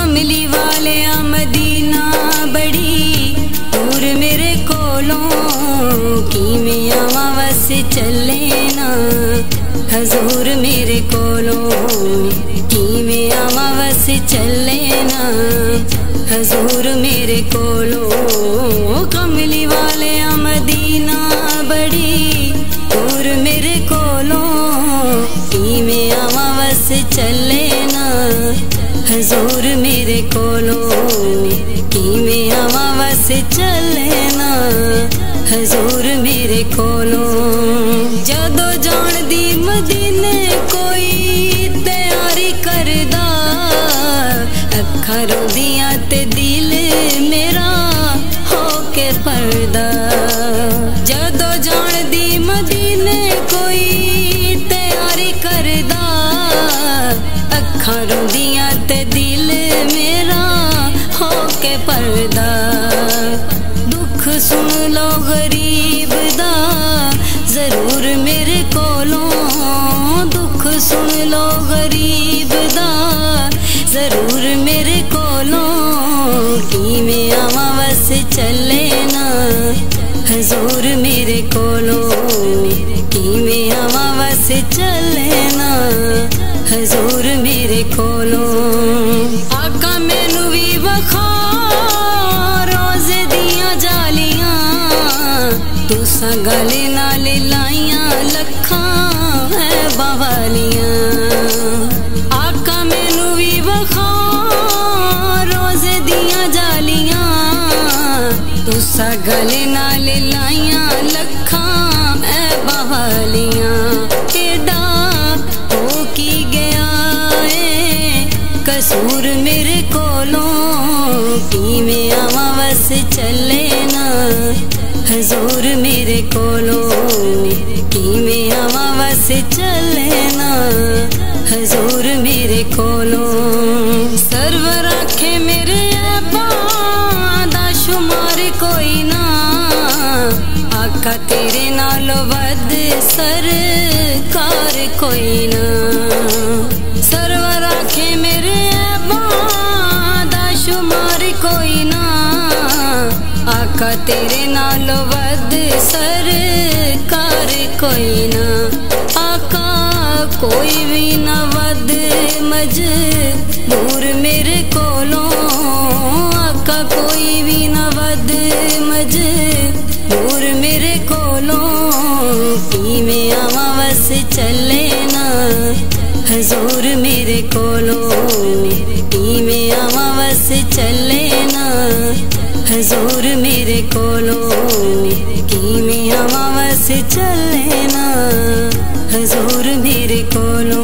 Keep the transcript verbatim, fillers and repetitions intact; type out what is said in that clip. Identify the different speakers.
Speaker 1: कमली वाले मदीना बड़ी दूर मेरे कोलों की में आवा वस चले ना हजूर मेरे कोलों की में आवा वस चले ना हजूर मेरे कोलों कमली वाले मदीना बड़ी दूर मेरे कोलों की में आवा वस चले ना हजूर मेरे कोलों की में आवा वस चले ना हजूर मेरे कोलों जदों जान दी मदीने कोई तैयारी करदा अखां रोंदियां ते दिल मेरा होके पर्दा जदों जान दी मदीने कोई तैयारी करदा अखां रोंदियां ते दिल मेरा होके पर्दा दुख सुन लो गरीब दा जरूर मेरे कोलों दुख सुन लो गरीब दा जरूर मेरे कोलों की में आवा वस चले ना हजूर मेरे कोलों की में आवा वस चले ना हजूर मेरे कोलों आका मैनू भी वखा रोज़े दियां जालियां तुसां गले नाल लाइयां लखां है बवालियां आका मैनू भी वखा रोज़े दियां जालियां तुसां गले नाल लाइयां लखां है बवालियां एडा हो की गया है कसूर मेरे कोलों की में आवा वस चले ना हजूर मेरे कोलों की में आवा वस चले ना हजूर मेरे कोलों सरवर आखे मेरे दा शुमार कोई ना आका तेरे नालों वध सरकार कोई ना सरवर आखे मेरे दा शुमार कोई ना आका तेरे नालों वध सरकार कोई ना आका कोई भी ना वध मजबूर मेरे कोलों आका कोई भी ना वध मजबूर मेरे कोलों की में आवा वस चले ना हजूर मेरे कोलों की में आवा वस चले ना हजूर मेरे कोलों की में आवा वस चले ना हजूर मेरे कोलों।